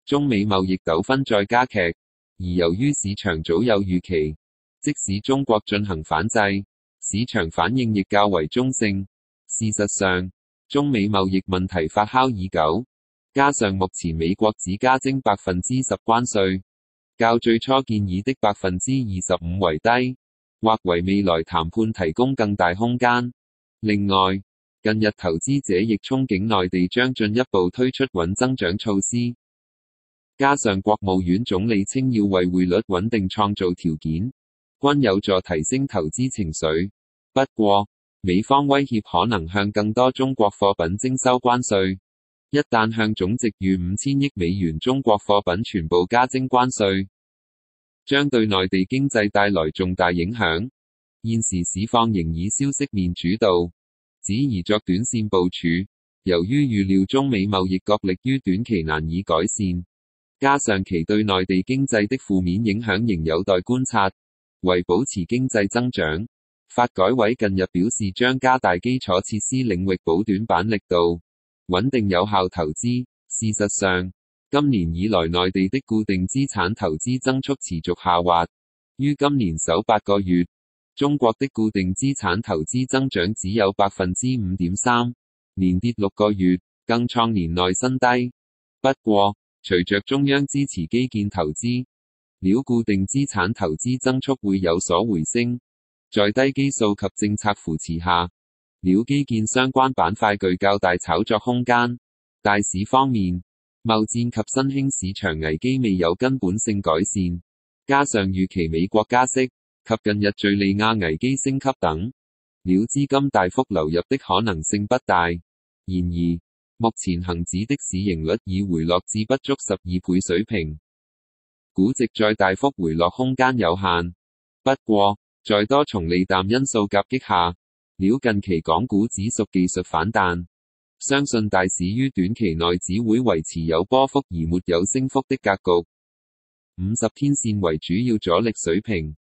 中美貿易糾紛再加劇，而由於市場早有預期，即使中國進行反制，市場反應亦較為中性。事實上，中美貿易問題發酵已久，加上目前美國只加徵10%關稅，較最初建議的25%為低，或為未來談判提供更大空間。另外，近日投資者亦憧憬內地將進一步推出穩增長措施，加上國務院總理稱要為匯率穩定創造條件，均有助提升投資情緒。不過，美方威脅可能向更多中國貨品徵收關稅，一旦向總值逾5000億美元中國貨品全部加徵關稅，將對內地經濟帶來重大影響。現時市況仍以消息面主導，只宜作短線部署。由於預料中美貿易角力於短期難以改善，加上其對內地經濟的負面影響仍有待觀察，為保持經濟增長，發改委近日表示將加大基礎設施領域補短板力度，穩定有效投資。事實上，今年以來內地的固定資產投資增速持續下滑，於今年首8個月，中國的固定資產投資增長只有 5.3%， 連跌6個月，更創年內新低。不過，隨着中央支持基建投資，料固定資產投資增速會有所回升。在低基數及政策扶持下，料基建相關板塊具較大炒作空間。大市方面，貿戰及新興市場危機未有根本性改善，加上預期美國加息及近日敘利亞危機升級等，料資金大幅流入的可能性不大。然而，目前恒指的市盈率已回落至不足12倍水平，估值再大幅回落空間有限。不過，在多重利淡因素夾擊下，料近期港股只屬技術反彈，相信大市於短期內只會維持有波幅而沒有升幅的格局。50天線為主要阻力水平。